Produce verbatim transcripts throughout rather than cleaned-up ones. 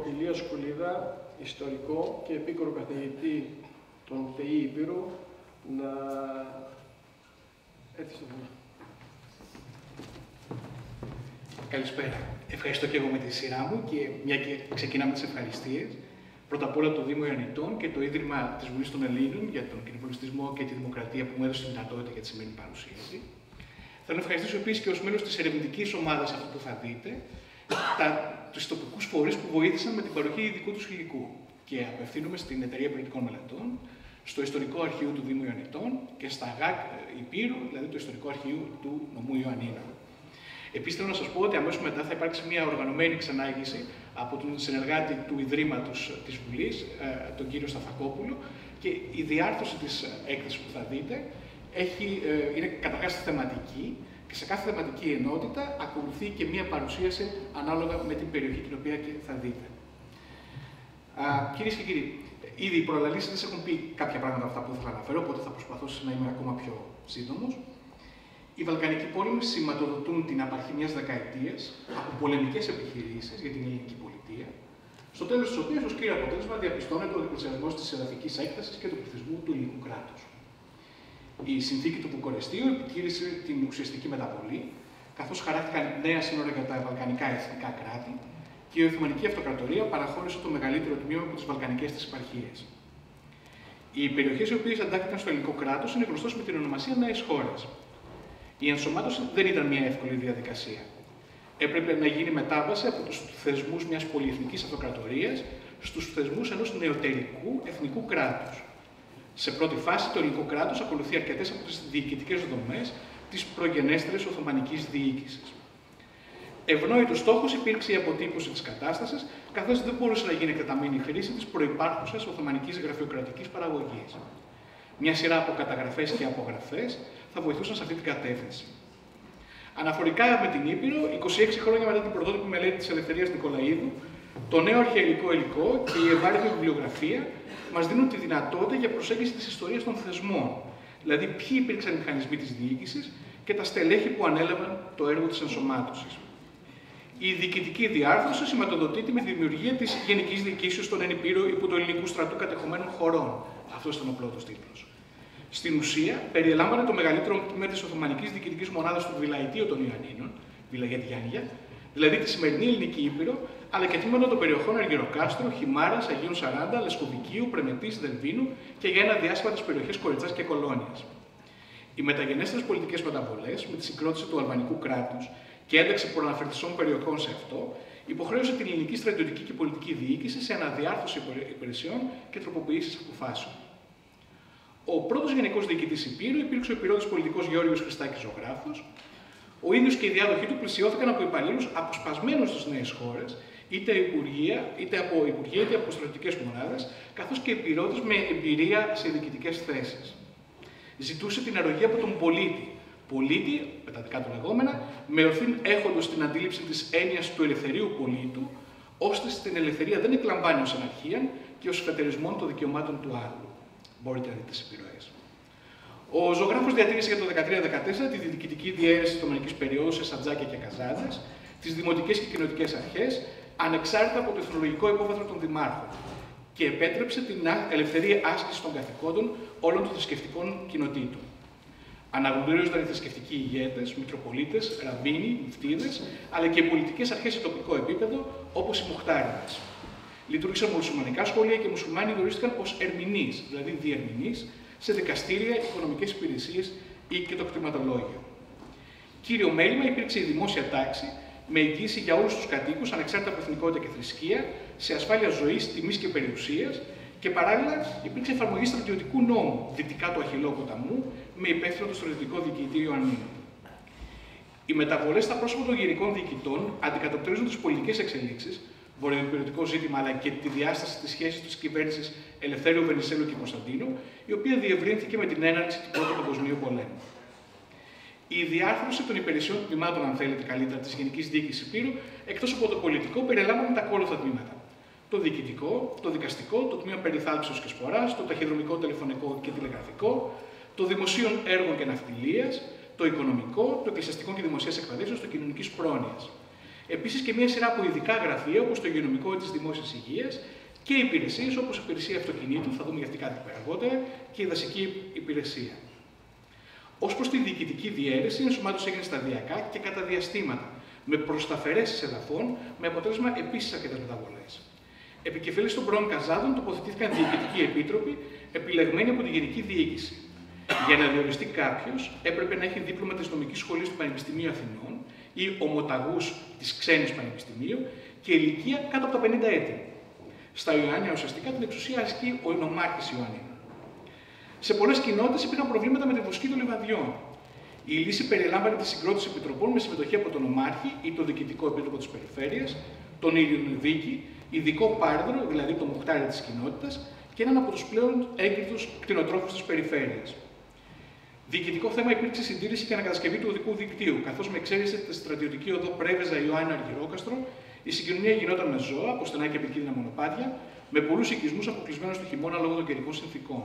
Ηλία Σκουλίδα, ιστορικό και επίκορο καθηγητή των ΤΕΙ Υπήρου, να έρθει στο βήμα. Καλησπέρα. Ευχαριστώ και εγώ με τη σειρά μου και μια και ξεκινάμε τις ευχαριστίες. Πρώτα απ' όλα το Δήμο Ιωαννητών και το Ίδρυμα της Βουλής των Ελλήνων για τον κοινοβουλευτισμό και τη δημοκρατία που μου έδωσε τη δυνατότητα για τη σημερινή παρουσίαση. Θέλω να ευχαριστήσω επίσης και ως μέλος της ερευνητικής ομάδας αυτού που θα δείτε, τους τοπικούς φορείς που βοήθησαν με την παροχή ειδικού του υλικού. Και απευθύνομαι στην Εταιρεία Πολιτικών Μελετών, στο Ιστορικό Αρχείο του Δήμου Ιωαννητών και στα ΓΑΚ Υπήρου, δηλαδή το Ιστορικό Αρχείο του Νομού Ιωαννίνων. Επίσης, θέλω να σας πω ότι αμέσως μετά θα υπάρξει μια οργανωμένη ξενάγηση από τον συνεργάτη του Ιδρύματος της Βουλής, τον κύριο Σταφακόπουλο, και η διάρθρωση της έκθεσης που θα δείτε έχει, είναι καταρχάς θεματική και σε κάθε θεματική ενότητα ακολουθεί και μια παρουσίαση ανάλογα με την περιοχή την οποία και θα δείτε. Κυρίες και κύριοι, ήδη οι προλαλήσαντες έχουν πει κάποια πράγματα αυτά που ήθελα να αναφέρω, οπότε θα προσπαθήσω να είμαι ακόμα πιο σύντομος. Οι Βαλκανικοί πόλεμοι σηματοδοτούν την απαρχή μιας δεκαετίας από πολεμικές επιχειρήσεις για την ελληνική πολιτεία, στο τέλος της οποίας, ως κύριο αποτέλεσμα, διαπιστώνεται ο διπλασιασμός της εδαφικής έκτασης και του πληθυσμού του ελληνικού κράτους. Η συνθήκη του Βουκουρεστίου επιτήρησε την ουσιαστική μεταβολή, καθώς χαράχτηκαν νέα σύνορα για τα βαλκανικά εθνικά κράτη και η Οθωμανική Αυτοκρατορία παραχώρησε το μεγαλύτερο τμήμα από τις βαλκανικές της επαρχίες. Οι περιοχές οι οποίες εντάχθηκαν στο ελληνικό κράτος είναι γνωστές με την ονομασία νέες χώρες. Η ενσωμάτωση δεν ήταν μια εύκολη διαδικασία. Έπρεπε να γίνει μετάβαση από τους θεσμούς μιας πολυεθνικής αυτοκρατορίας στους θεσμούς ενός νεωτερικού εθνικού κράτους. Σε πρώτη φάση, το ελληνικό κράτος ακολουθεί αρκετές από τις διοικητικές δομές της προγενέστερης Οθωμανικής διοίκησης. Ευνόητος στόχος υπήρξε η αποτύπωση της κατάστασης, καθώς δεν μπορούσε να γίνει εκτεταμένη χρήση της προϋπάρχουσας Οθωμανικής γραφειοκρατικής παραγωγής. Μια σειρά από καταγραφές και απογραφές θα βοηθούσαν σε αυτή την κατεύθυνση. Αναφορικά με την Ήπειρο, είκοσι έξι χρόνια μετά την πρωτότυπη μελέτη της Ελευθερίας Νικολαΐδου, το νέο αρχαιολογικό υλικό και η ευάρυθμη βιβλιογραφία μας δίνουν τη δυνατότητα για προσέγγιση της ιστορίας των θεσμών, δηλαδή ποιοι υπήρξαν οι μηχανισμοί της διοίκησης και τα στελέχη που ανέλαβαν το έργο της ενσωμάτωσης. Η διοικητική διάρθρωση σηματοδοτείται με τη δημιουργία της Γενικής Διοικήσεως των εν Ηπείρο υπό του ελληνικού στρατού κατεχομένων χωρών. Αυτό ήταν ο πρώτος τίτλος. Στην ουσία, περιελάμβανε το μεγαλύτερο τμήμα της Οθωμανικής Διοικητικής Μονάδας του Βιλαϊτίου των Ιωαννίνων, Βιλαγετιάνια, δηλαδή τη σημερινή ελληνική Ήπειρο, αλλά και τμήματα των περιοχών Αργυροκάστρο, Χιμάρας, Αγίων Σαράντα, Λεσκοβικίου, Πρεμετής, Δελβίνου και για ένα διάστημα τις περιοχές Κοριτσάς και Κολόνιας. Οι μεταγενέστερες πολιτικές μεταβολές, με τη συγκρότηση του αλβανικού κράτους και ένταξη προαναφερθισών περιοχών σε αυτό, υποχρέωσε την ελληνική στρατιωτική και πολιτική διοίκηση σε αναδιάρθρωση υπηρεσιών και τροποποιήσεις αποφάσεων. Ο πρώτος γενικός διοικητής Υπήρου υπήρξε ο Ηπειρώδης πολιτικός Γεώργιος Χριστάκης Ζωγράφος. Ο ίδιος και οι διάδοχοί του πλησιώθηκαν από υπαλλήλους αποσπασμένους στις νέες χώρες, είτε, υπουργεία, είτε από υπουργεία είτε από στρατιωτικές μονάδες, καθώς και Ηπειρώδης με εμπειρία σε διοικητικές θέσεις. Ζητούσε την αρρωγή από τον πολίτη. Πολίτη, με τα δικά του λεγόμενα, με ορθήν έχοντος την αντίληψη της έννοιας του ελευθερίου πολίτου, ώστε στην ελευθερία δεν εκλαμβάνει ως αναρχία και ως φετερισμό των δικαιωμάτων του άλλου. Μπορείτε να δείτε τις επιρροές. Ο ζωγράφος διατήρησε για το δεκατρία δεκατέσσερα τη διοικητική διαίρεση της Οθωμανικής περίοδου σε Σαντζάκια και Καζάντες, τις δημοτικές και κοινοτικές αρχές, ανεξάρτητα από το εθνολογικό υπόβαθρο των δημάρχων, και επέτρεψε την ελευθερία άσκηση των καθηκόντων όλων των θρησκευτικών κοινοτήτων. Αναγνωρίζονταν οι θρησκευτικοί ηγέτες, μητροπολίτες, ραμπίνοι, μουφτίδες, αλλά και οι πολιτικές αρχές σε τοπικό επίπεδο, όπως οι μοχτάριδες. Λειτουργήσαν μουσουλμανικά σχολεία και οι μουσουλμάνοι διορίστηκαν ως ερμηνείς, δηλαδή διερμηνείς, σε δικαστήρια, οικονομικές υπηρεσίες ή και το κτηματολόγιο. Κύριο μέλημα υπήρξε η δημόσια τάξη, με εγγύηση για όλους τους κατοίκους, ανεξάρτητα από εθνικότητα και θρησκεία, σε ασφάλεια ζωής, τιμής και περιουσίας, και παράλληλα υπήρξε εφαρμογή στρατιωτικού νόμου δυτικά του Αχιλλώου ποταμού, με υπεύθυνο το στρατιωτικό διοικητήριο Ιωαννίνων. Οι μεταβολές στα πρόσωπα των γενικών διοικητών αντικατοπτρίζουν τις πολιτικές εξελίξεις, βορειοϊπειρωτικό ζήτημα, αλλά και τη διάσταση της σχέσης της κυβέρνησης Ελευθέριου Βενιζέλου και Κωνσταντίνου, η οποία διευρύνθηκε με την έναρξη του Πρώτου Παγκοσμίου Πολέμου. Η διάρθρωση των υπηρεσιών τμήματων, αν θέλετε καλύτερα, της Γενικής Διοίκησης Υπήρου, εκτός από το πολιτικό, περιλάμβανε τα ακόλουθα τμήματα. Το διοικητικό, το δικαστικό, το τμήμα περιθάλψεως και σποράς, το ταχυδρομικό, τηλεφωνικό και τηλεγραφικό, το δημοσίων έργων και ναυτιλίας, το οικονομικό, το εκκλησιαστικό και δημοσίας εκπαιδεύσεως, το κοινωνικής πρόνοιας. Επίσης και μια σειρά από ειδικά γραφεία, όπως το υγειονομικό της δημόσιας υγείας και υπηρεσίες όπως η υπηρεσία αυτοκινήτου, θα δούμε για αυτή κάτι αργότερα, και η δασική υπηρεσία. Ως προς τη διοικητική διαίρεση, η ενσωμάτωση έγινε σταδιακά και κατά διαστήματα, με προσταφαιρέσεις εδαφών, με αποτέλεσμα επίσης αρκετές μεταβολές. Επικεφαλής των πρώην καζάδων τοποθετήθηκαν διοικητικοί επίτροποι, επιλεγμένοι από τη Γενική Διοίκηση. Για να διοριστεί κάποιος, έπρεπε να έχει δίπλωμα της νομικής σχολής του Πανεπιστημίου Αθηνών ή ομοταγούς της ξένης πανεπιστημίου και ηλικία κάτω από τα πενήντα έτη. Στα Ιωάννια ουσιαστικά την εξουσία ασκεί ο νομάρχης Ιωάννη. Σε πολλές κοινότητες υπήρχαν προβλήματα με τη βοσκή των λιβαδιών. Η λύση περιλάμβανε τη συγκρότηση επιτροπών με συμμετοχή από τον νομάρχη ή τον διοικητικό επίτροπο της περιφέρειας, τον ειρηνοδίκη, ειδικό πάρδρο, δηλαδή το μουχτάρι της κοινότητας, και έναν από τους πλέον έγκριτους κτηνοτρόφους της περιφέρειας. Διοικητικό θέμα υπήρξε συντήρηση και ανακατασκευή του οδικού δικτύου, καθώς με εξαίρεση τη στρατιωτική οδό Πρέβεζα Ιωάννη Αργυρόκαστρο, η συγκοινωνία γινόταν με ζώα, από στενά και επικίνδυνα μονοπάτια, με πολλούς οικισμούς αποκλεισμένους του χειμώνα λόγω των καιρικών συνθήκων.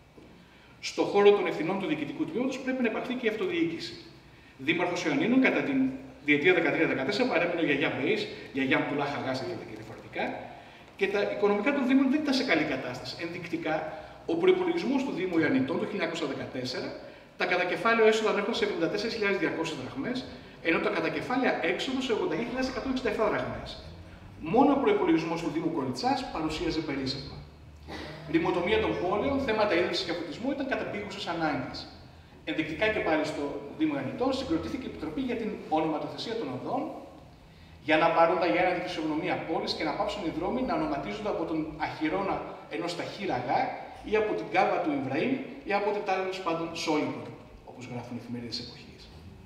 Στο χώρο των ευθυνών του διοικητικού τμήματος πρέπει να υπαχθεί και η αυτοδιοίκηση. Δήμαρχος Ιωαννίνων κατά τη διετία δεκατρία δεκατέσσερα παρέμεινε ο Γιαγιά Μπέης, Γιαγιά Μτουλά Χαγάς και διαφορετικά, και τα οικονομικά του Δήμου δεν ήταν σε καλή κατάσταση. Ενδεικτικά, ο προϋπολογισμός του Δήμου Ιωαννητών το χίλια εννιακόσια δεκατέσσερα, τα κατακεφάλαια έσοδα ανέρχονταν σε εβδομήντα τέσσερις χιλιάδες διακόσιες δραχμές, ενώ τα κατακεφάλαια έξοδο σε ογδόντα χιλιάδες εκατόν εξήντα επτά δραχμές. Μόνο ο προϋπολογισμός του Δήμου Κοριτσάς παρουσίαζε περίσσευμα. Ρημοτομία των πόλεων, θέματα ίδρυσης και αφωτισμού ήταν κατεπίγουσες ανάγκες. Ενδεικτικά και πάλι στο Δήμο Ιωαννητών συγκροτήθηκε η Επιτροπή για την ονοματοθεσία των οδών, για να πάρουν τα γέννα τη φυσιογνωμία πόλης και να πάψουν οι δρόμοι να ονοματίζονται από τον αχυρώνα ενός ταχύραγα ή από την κάβα του Ιβραήμ ή από την τέλος πάντων Σόλυπον, όπως γράφουν οι εφημερίδες της εποχής.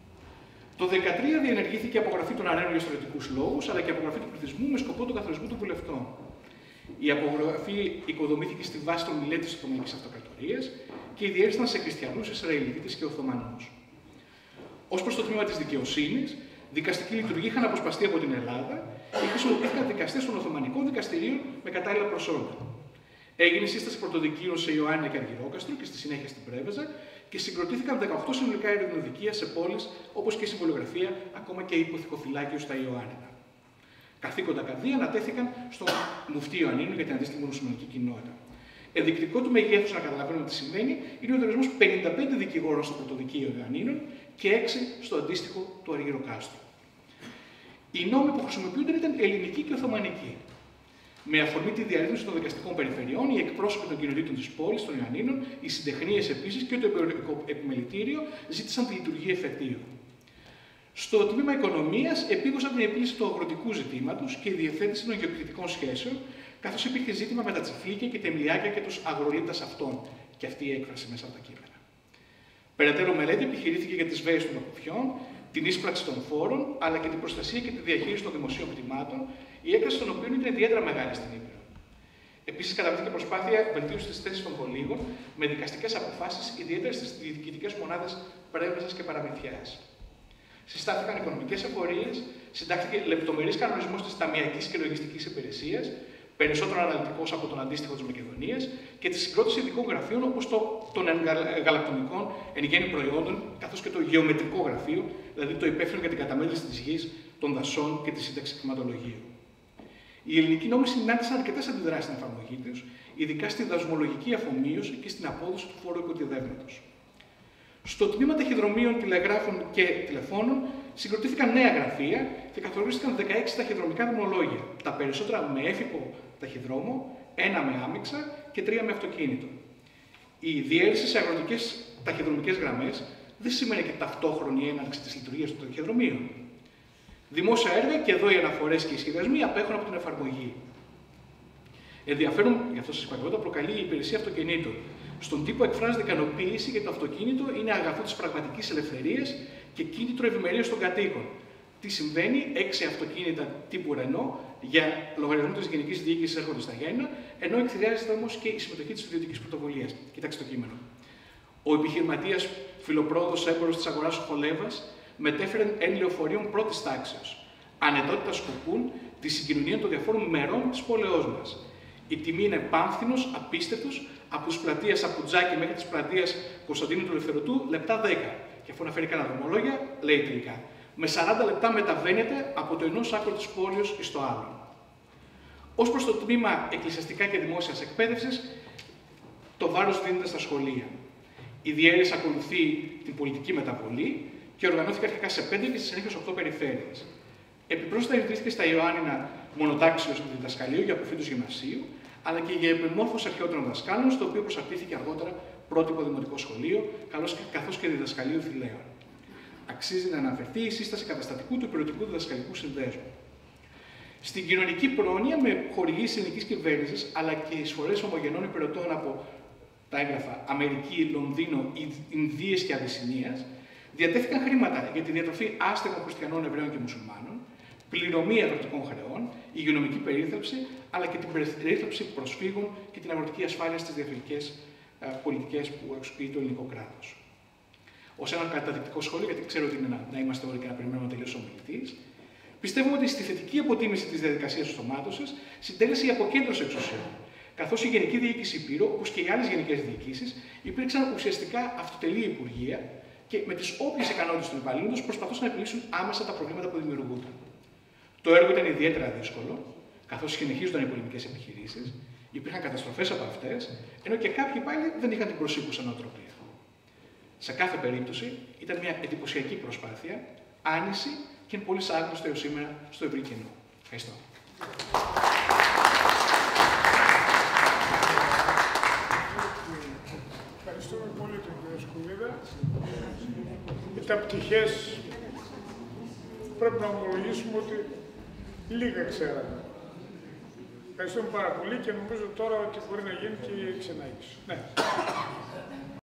Το δύο χιλιάδες δεκατρία διενεργήθηκε η απογραφή των αρένων για στρατιωτικούς λόγους, αλλά και η απογραφή του πληθυσμού με σκοπό τον καθορισμό των βουλευτών. Η απογραφή οικοδομήθηκε στη βάση των μιλέτης της Οθωμανικής Αυτοκρατορίας και διέρισταν σε χριστιανούς, Ισραηλίτες και Οθωμανούς. Ως προς το τμήμα της δικαιοσύνης, δικαστική λειτουργία είχαν αποσπαστεί από την Ελλάδα και χρησιμοποιήθηκαν δικαστές των Οθωμανικών δικαστηρίων με κατάλληλα προσόντα. Έγινε σύσταση πρωτοδικείων σε Ιωάννη και Αργυρόκαστρο και στη συνέχεια στην Πρέβεζα και συγκροτήθηκαν δεκαοκτώ συνολικά ειρηνοδικεία σε πόλεις όπως και η συμβολογραφία, ακόμα και υποθηκοφυλάκιο στα Ιωάννινα. Καθήκοντα καδία ανατέθηκαν στον μουφτή Ιωαννίνου για την αντίστοιχη μουσουλμανική κοινότητα. Ενδεικτικό του μεγέθους, να καταλαβαίνουμε τι σημαίνει, είναι ο διορισμός πενήντα πέντε δικηγόρων στο πρωτοδικείο Ιωαννίνων και έξι στο αντίστοιχο του Αργυροκάστρου. Οι νόμοι που χρησιμοποιούνταν ήταν ελληνικοί και οθωμανικοί. Με αφορμή τη διαρρύθμιση των δικαστικών περιφερειών, οι εκπρόσωποι των κοινοτήτων της πόλης, των Ιωαννίνων, οι συντεχνίες επίσης και το επιμελητήριο ζήτησαν τη λειτουργία εφετείου. Στο τμήμα Οικονομίας επήγουσαν την επίλυση του αγροτικού ζητήματος και η διευθέτηση των γεωκτητικών σχέσεων, καθώς υπήρχε ζήτημα με τα τσιφλίκια και τεμλιάκια και τους αγρολίτας αυτών, και αυτή η έκφραση μέσα από τα κείμενα. Περαιτέρω μελέτη επιχειρήθηκε για τις βέες των ακουφιών, την ίσπραξη των φόρων, αλλά και την προστασία και τη διαχείριση των δημοσίων κτημάτων, η έκταση των οποίων ήταν ιδιαίτερα μεγάλη στην Ήπειρο. Επίσης, καταβλήθηκε προσπάθεια βελτίωση της θέσης των πολίγων με δικαστικές αποφάσεις, ιδιαίτερα στις διοικητικές μονάδες Πρέβεζας και Παραμυθιάς. Συστάθηκαν οικονομικές εφορίες, συντάχθηκε λεπτομερής κανονισμός της ταμιακής και λογιστικής υπηρεσίας, περισσότερο αναλυτικός από τον αντίστοιχο της Μακεδονίας, και τη συγκρότηση ειδικών γραφείων όπως το των γαλακτονικών εν γέννη προϊόντων, καθώς και το γεωμετρικό γραφείο, δηλαδή το υπεύθυνο για την καταμέτρηση της γης, των δασών και τη σύνταξη κτηματολογίου. Οι ελληνικοί νόμοι συνάντησαν αρκετές αντιδράσεις στην εφαρμογή τους, ειδικά στη δασμολογική αφομοίωση και στην απόδοση του φόρου οικοτιδεύματος. Στο τμήμα ταχυδρομείων, τηλεγράφων και τηλεφώνων συγκροτήθηκαν νέα γραφεία και καθορίστηκαν δεκαέξι ταχυδρομικά δρομολόγια, τα περισσότερα με έφυπο ταχυδρόμο, ένα με άμυξα και τρία με αυτοκίνητο. Η διαίρεση σε αγροτικές ταχυδρομικές γραμμές δεν σημαίνει και ταυτόχρονη έναρξη της λειτουργίας των ταχυδρομείων. Δημόσια έργα, και εδώ οι αναφορές και οι σχεδιασμοί απέχουν από την εφαρμογή. Ενδιαφέρον, γι' αυτό σας είπα, προκαλεί η υπηρεσία αυτοκινήτων. Στον τύπο εκφράζεται ικανοποίηση γιατί το αυτοκίνητο είναι αγαθό της πραγματικής ελευθερίας και κίνητρο ευημερίας των κατοίκων. Τι συμβαίνει, έξι αυτοκίνητα τύπου Ρενό για λογαριασμό της Γενικής Διοίκησης έρχονται στα Γέννα, ενώ εκθυριάζεται όμως και η συμμετοχή της ιδιωτικής πρωτοβουλίας. Κοιτάξτε το κείμενο. Ο επιχειρηματίας φιλοπρόοδος έμπορος της αγοράς Χολέβας μετέφερε εν λεωφορείων πρώτης τάξεως. Ανετότητα σκοπούν τη συγκοινωνία των διαφόρων μερών της πόλεως μας. Η τιμή είναι πάμφθινος, απίστευτος, από τις πλατείες Απουτζάκη μέχρι τις πλατείες Κωνσταντίνου του Ελευθερωτού, λεπτά δέκα. Και αφού αναφέρει κανένα δρομολόγια, λέει τελικά: Με σαράντα λεπτά μεταβαίνετε από το ενός άκρο της πόλης στο άλλο. Ως προς το τμήμα εκκλησιαστικά και δημόσιας εκπαίδευσης, το βάρος δίνεται στα σχολεία. Η διαίρεση ακολουθεί την πολιτική μεταβολή και οργανώθηκε αρχικά σε πέντε και στη συνέχεια σε οκτώ περιφέρειες. Επιπρόσθετα ιδρύθηκε στα Ιωάννινα μονοτάξιο διδασκαλείο για αποφύτους γυμνασίου, αλλά και για επιμόρφωση αρχαιότερων δασκάλων, στο οποίο προσαρτήθηκε αργότερα πρότυπο δημοτικό σχολείο, καθώς και διδασκαλείο θηλαίων. Αξίζει να αναφερθεί η σύσταση καταστατικού του υπηρετικού διδασκαλικού συνδέσμου. Στην κοινωνική πρόνοια, με χορηγήσεις ελληνικής κυβέρνησης, αλλά και εισφορές ομογενών υπηρετών από τα έγγραφα Αμερική, Λονδίνο, Ινδίες και Αβυσσινίας, διατέθηκαν χρήματα για τη διατροφή άστεγων χριστιανών, Εβραίων και Μουσουλμάνων, πληρωμή αγροτικών χρεών, υγειονομική περίθαλψη, αλλά και την περίθαλψη προσφύγων και την αγροτική ασφάλεια στις διαφορετικές πολιτικές που εξυπηρετεί το ελληνικό κράτος. Ως ένα καταδεικτικό σχόλιο, γιατί ξέρω ότι είναι να, να είμαστε όλοι και να περιμένουμε να τελειώσει ο ομιλητής, πιστεύουμε ότι στη θετική αποτίμηση της διαδικασίας ενσωμάτωσης συντέλεσε η αποκέντρωση εξουσιών, καθώς η Γενική Διοίκηση Υπήρου, όπως και οι άλλες γενικές διοικήσεις, υπήρξαν ουσιαστικά αυτοτελή υπουργεία και με τις όποιες ικανότητες των υπαλλήλων τους προσπαθούσαν να επιλύσουν άμεσα τα προβλήματα που δημιουργούνταν. Το έργο ήταν ιδιαίτερα δύσκολο, καθώς συνεχίζονταν οι πολεμικές επιχειρήσεις, υπήρχαν καταστροφές από αυτές, ενώ και κάποιοι πάλι δεν είχαν την προσήκουσα νοοτροπία. Σε κάθε περίπτωση ήταν μια εντυπωσιακή προσπάθεια, άνηση και είναι πολύ άγνωστο έως σήμερα στο ευρύ κοινό. Ευχαριστώ. Ευχαριστούμε πολύ τον κύριο Σκουλίδα. Ήταν πτυχές πρέπει να ομολογήσουμε ότι λίγα ξέραμε. Ευχαριστούμε πάρα πολύ και νομίζω τώρα ότι μπορεί να γίνει και η ξενάγηση. Ναι.